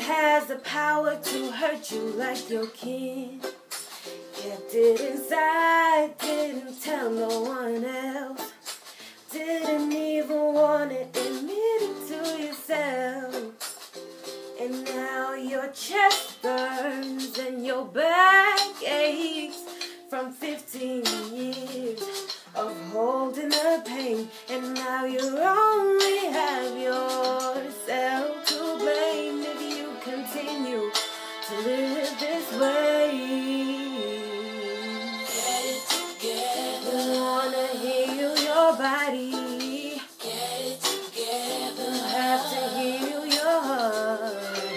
has the power to hurt you like your kin. Kept it inside, didn't tell no one else. Didn't even want to admit it to yourself. And now your chest burns and your back aches from 15 years of holding the pain. And now you only have yourself to blame if you continue to live this way. Get it together. You wanna heal your body. Get it together. You have to heal your heart.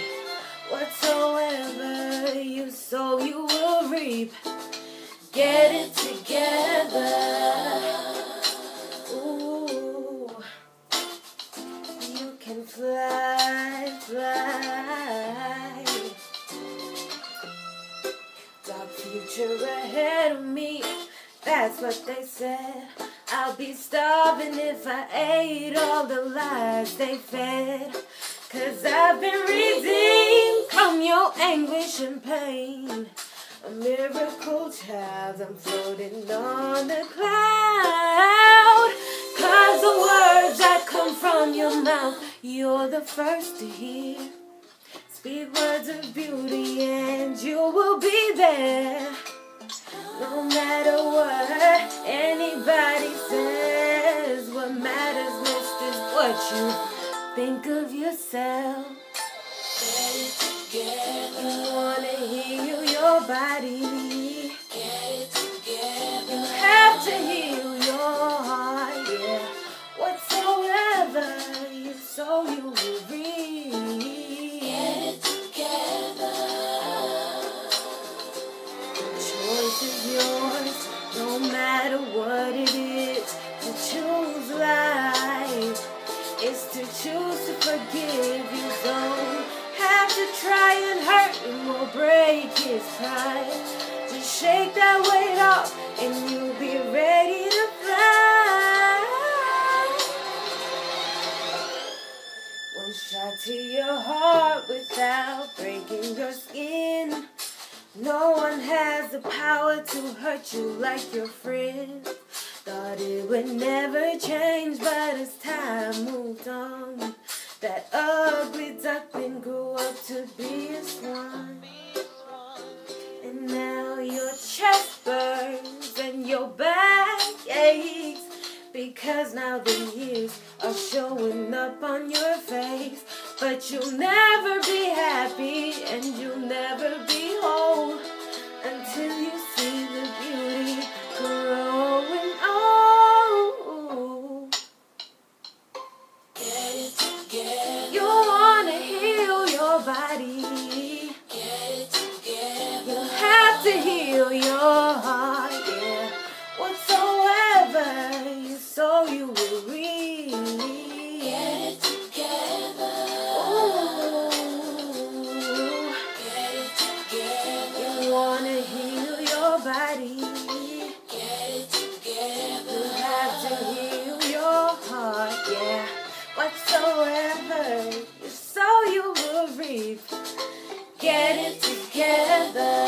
Whatsoever you sow, you will reap. Get it together. Ooh, you can fly, fly. Dark future ahead of me, that's what they said. I'll be starving if I ate all the lies they fed. 'Cause I've been redeemed from your anguish and pain. A miracle child, I'm floating on the cloud. 'Cause the words that come from your mouth, you're the first to hear. Speak words of beauty and you will be there. No matter what anybody says, what matters most is what you think of yourself. Get it together. You wanna heal your body. Get it together. You have to heal your heart, yeah. Whatsoever you sow, you will reap. Get it together. The choice is yours, no matter what it is. To choose life is to choose to forgive. You don't have to try and hurt him or break his pride. Just shake that weight off and you'll be ready to fly. One shot to your heart without breaking your skin. No one has the power to hurt you like your friend. Thought it would never change, but as time moved on, that ugly duckling grew up to be a swan. And now your chest burns and your back aches, because now the years are showing up on your face. But you'll never be happy and you'll never be whole until you see the beauty growing old. Get it together. You wanna heal your body. Get it together. You have to heal your heart, yeah. Whatsoever you sow, you will reap. Get it together. Ooh. Get it together. You wanna heal your body. Get it together. You have to heal your heart, yeah. Whatsoever you sow, you will reap. Get it together.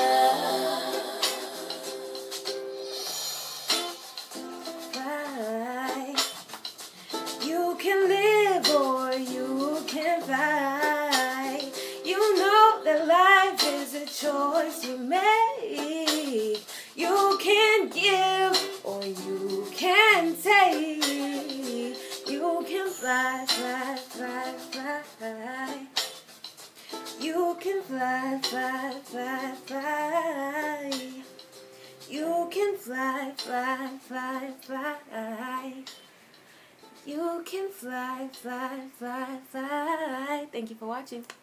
Fly. You can live or you can fly. You know that life is a choice you make. You can give or you can take. You can fly, fly, fly, fly. You can fly, fly, fly, fly. You can fly, fly, fly, fly. You can fly, fly, fly, fly. Thank you for watching.